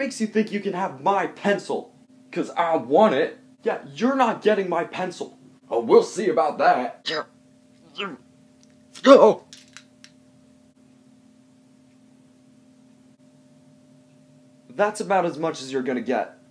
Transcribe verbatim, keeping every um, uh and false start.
makes you think you can have my pencil? 'Cause I want it. Yeah, you're not getting my pencil. Oh, we'll see about that. Yeah. You... Go! That's about as much as you're gonna get.